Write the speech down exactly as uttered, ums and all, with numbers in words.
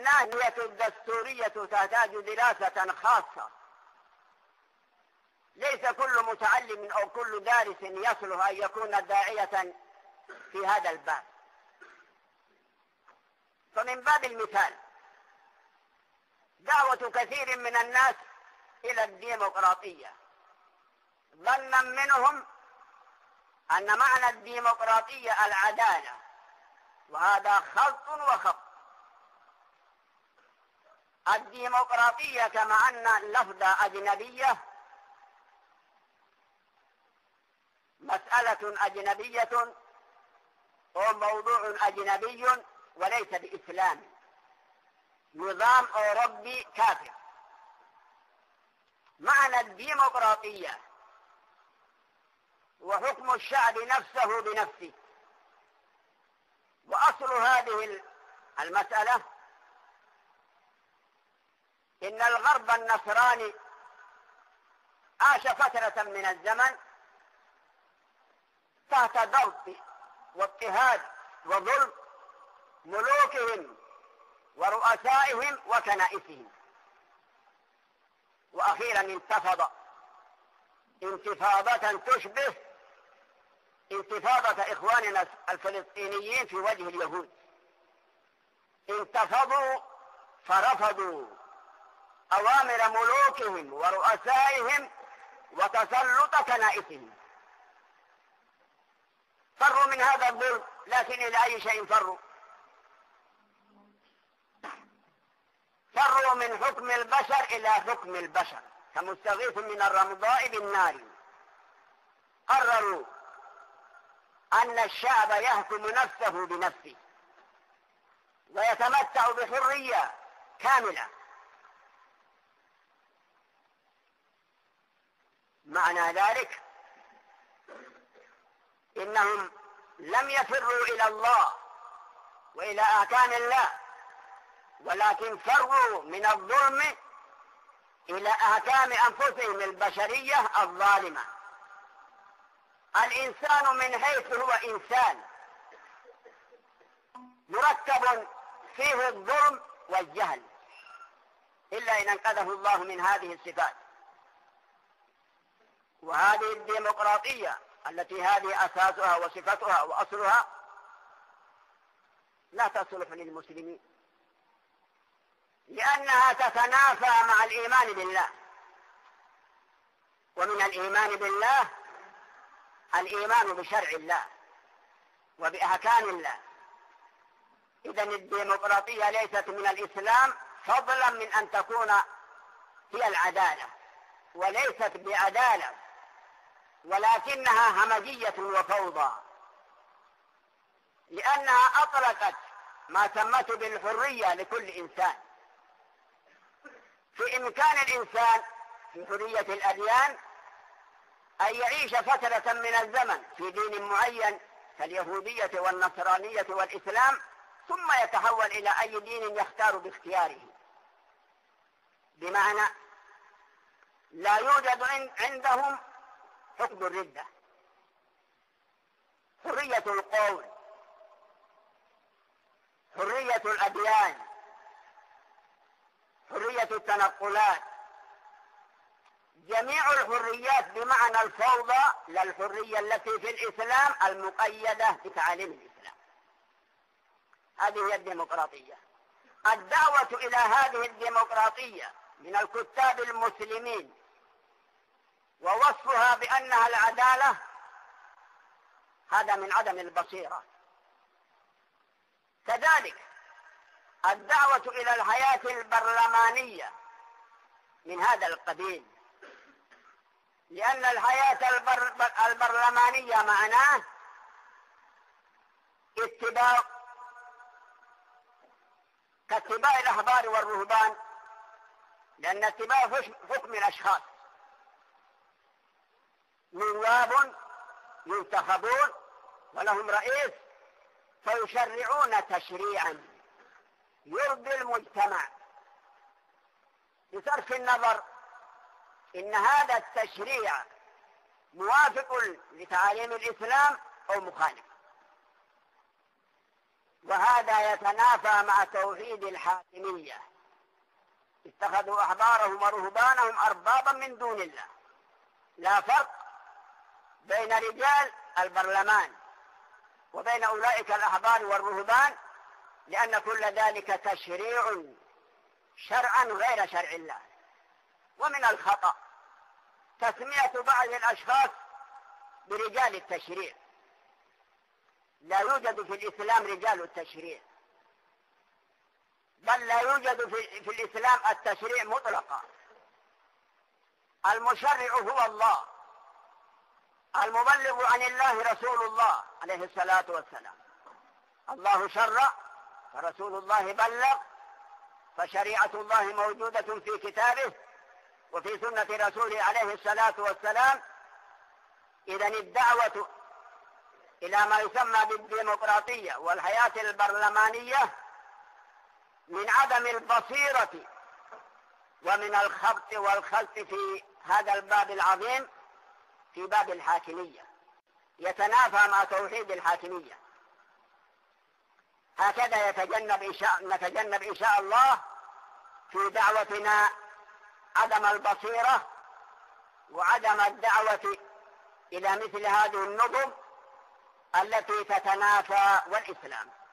الناحية الدستورية تحتاج دراسة خاصة. ليس كل متعلم أو كل دارس يصلح أن يكون داعية في هذا الباب. فمن باب المثال دعوة كثير من الناس إلى الديمقراطية ظنا منهم أن معنى الديمقراطية العدالة، وهذا خلط وخط. الديمقراطية كما أن اللفظ أجنبية، مسألة أجنبية أو موضوع أجنبي وليس بإسلامي، نظام أوروبي كافر. معنى الديمقراطية وحكم الشعب نفسه بنفسه. وأصل هذه المسألة إن الغرب النصراني عاش فترة من الزمن تحت ضغط واضطهاد وظلم ملوكهم ورؤسائهم وكنائسهم، وأخيرا انتفض انتفاضة تشبه انتفاضة إخواننا الفلسطينيين في وجه اليهود. انتفضوا فرفضوا أوامر ملوكهم ورؤسائهم وتسلط كنائسهم. فروا من هذا الظلم، لكن إلى أي شيء فروا؟ فروا من حكم البشر إلى حكم البشر، كمستغيث من الرمضاء بالنار. قرروا أن الشعب يحكم نفسه بنفسه ويتمتع بحرية كاملة. معنى ذلك إنهم لم يفروا إلى الله وإلى أحكام الله، ولكن فروا من الظلم إلى أحكام أنفسهم البشرية الظالمة. الإنسان من حيث هو إنسان مركب فيه الظلم والجهل، إلا إن انقذه الله من هذه الصفات. وهذه الديمقراطية التي هذه أساسها وصفتها وأصلها لا تصلح للمسلمين، لأنها تتنافى مع الإيمان بالله. ومن الإيمان بالله الإيمان بشرع الله وبأحكام الله. إذن الديمقراطية ليست من الإسلام، فضلا من أن تكون هي العدالة، وليست بعدالة، ولكنها همجية وفوضى، لأنها أطلقت ما سمته بالحرية لكل إنسان. في إمكان الإنسان في حرية الأديان أن يعيش فترة من الزمن في دين معين كاليهودية والنصرانية والإسلام، ثم يتحول إلى أي دين يختار باختياره. بمعنى لا يوجد عندهم حكم الردة، حرية القول، حرية الأديان، حرية التنقلات، جميع الحريات بمعنى الفوضى، لا الحرية التي في الإسلام المقيدة بتعاليم الإسلام. هذه هي الديمقراطية. الدعوة إلى هذه الديمقراطية من الكتاب المسلمين ووصفها بأنها العدالة، هذا من عدم البصيرة. كذلك الدعوة إلى الحياة البرلمانية من هذا القبيل، لأن الحياة البر... البرلمانية معناه اتباع كاتباع الأحبار والرهبان، لأن اتباع حكم الأشخاص، نواب ينتخبون ولهم رئيس فيشرعون تشريعا يرضي المجتمع، بصرف النظر إن هذا التشريع موافق لتعاليم الإسلام أو مخالف. وهذا يتنافى مع توحيد الحاكمية. اتخذوا أحبارهم ورهبانهم أربابا من دون الله. لا فرق بين رجال البرلمان وبين أولئك الأحبار والرهبان، لأن كل ذلك تشريع شرعا غير شرع الله. ومن الخطأ تسمية بعض الأشخاص برجال التشريع. لا يوجد في الإسلام رجال التشريع، بل لا يوجد في, في الإسلام التشريع مطلقا. المشرع هو الله، المبلغ عن الله رسول الله عليه الصلاة والسلام. الله شرع فرسول الله بلغ، فشريعة الله موجودة في كتابه وفي سنة رسوله عليه الصلاة والسلام. إذن الدعوة إلى ما يسمى بالديمقراطية والحياة البرلمانية من عدم البصيرة ومن الخبط والخلط في هذا الباب العظيم، في باب الحاكمية، يتنافى مع توحيد الحاكمية. هكذا يتجنب إن شاء نتجنب إن شاء الله في دعوتنا عدم البصيرة وعدم الدعوة إلى مثل هذه النظم التي تتنافى والإسلام.